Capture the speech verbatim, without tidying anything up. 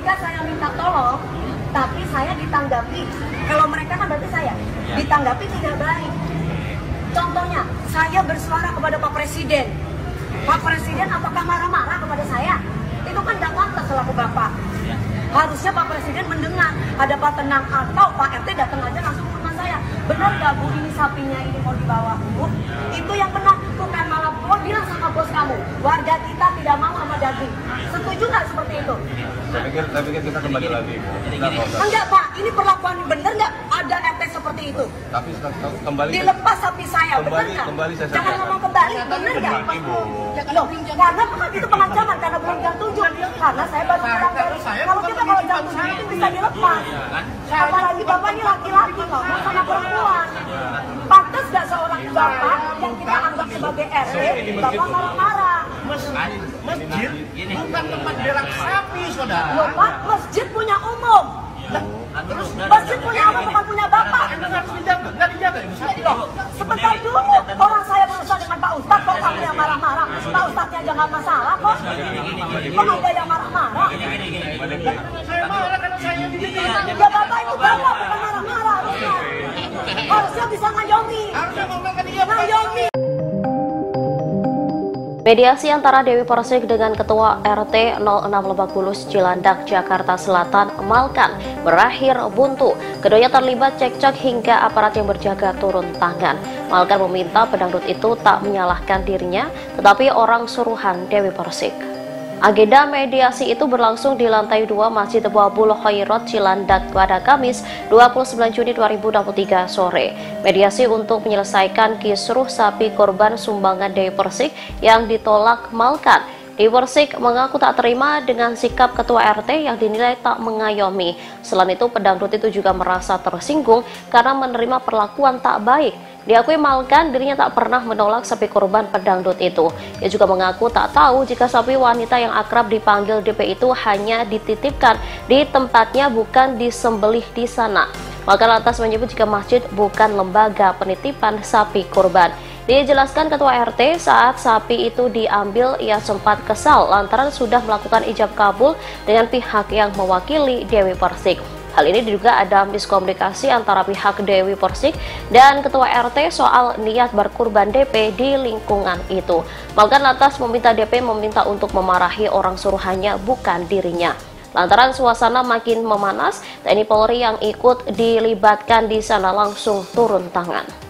ketika saya minta tolong, tapi saya ditanggapi, kalau mereka kan berarti saya, ditanggapi tidak baik. Contohnya, saya bersuara kepada Pak Presiden. Pak Presiden apakah marah-marah kepada saya? Itu kan tidak pantas selaku Bapak. Harusnya Pak Presiden mendengar, ada Pak Tenang atau Pak R T datang aja langsung ke rumah saya. Benar nggak Bu, ini sapinya ini mau dibawa Bu? Itu yang benar, bukan malah Bu bilang sama bos kamu, warga kita tidak mau sama daging. Setuju nggak seperti itu? Saya pikir, saya pikir kita kembali lagi Bu. Enggak Pak, ini perlakuan benar nggak ada R T seperti itu? Tapi kembali dilepas sapi saya, benar nggak? Jangan ngomong kembali, benar nggak? Loh, karena kan itu pengancaman karena belum jam tujuh. Karena saya baru pulang dari, kalau kita kalau jam tujuh itu bisa dilepas. Apalagi Bapak ini laki-laki loh, sama perempuan. Pantas nggak seorang Bapak yang kita anggap sebagai R T, Bapak marah-marah. Masjid bukan tempat berak sapi, saudara. Loh Pak, masjid punya umum. Masjid punya umum, bukan punya Bapak. Harus dijaga, nggak dijaga ya masjid. Loh, sebentar dulu, orang saya berusaha dengan Pak Ustadz, kok kamu yang marah-marah? Pak Ustadznya aja nggak masalah kok. Kok ada yang marah-marah? Saya marah karena saya dididik. Ya Bapak itu Bapak, bukan marah-marah harusnya. Harusnya bisa ngayomi. Harusnya ngomongkan dia. Ngayomi. Mediasi antara Dewi Persik dengan Ketua R T nol enam Lebak Bulus Cilandak, Jakarta Selatan, Malkan, berakhir buntu. Keduanya terlibat cekcok hingga aparat yang berjaga turun tangan. Malkan meminta pedangdut itu tak menyalahkan dirinya, tetapi orang suruhan Dewi Persik. Agenda mediasi itu berlangsung di lantai dua Masjid Babul Khairat Cilandak pada Kamis dua puluh sembilan Juni dua ribu dua puluh tiga sore. Mediasi untuk menyelesaikan kisruh sapi korban sumbangan Dewi Persik yang ditolak Malkan. Dewi Persik mengaku tak terima dengan sikap Ketua R T yang dinilai tak mengayomi. Selain itu, pedangdut itu juga merasa tersinggung karena menerima perlakuan tak baik. Diakui Malkan dirinya tak pernah menolak sapi korban pedangdut itu. Ia juga mengaku tak tahu jika sapi wanita yang akrab dipanggil D P itu hanya dititipkan di tempatnya, bukan disembelih di sana. Malkan lantas menyebut jika masjid bukan lembaga penitipan sapi korban. Dia jelaskan Ketua R T saat sapi itu diambil ia sempat kesal lantaran sudah melakukan ijab kabul dengan pihak yang mewakili Dewi Persik. Hal ini diduga ada miskomunikasi antara pihak Dewi Persik dan Ketua R T soal niat berkurban D P di lingkungan itu. Malkan lantas meminta D P meminta untuk memarahi orang suruhannya, bukan dirinya. Lantaran suasana makin memanas, T N I Polri yang ikut dilibatkan di sana langsung turun tangan.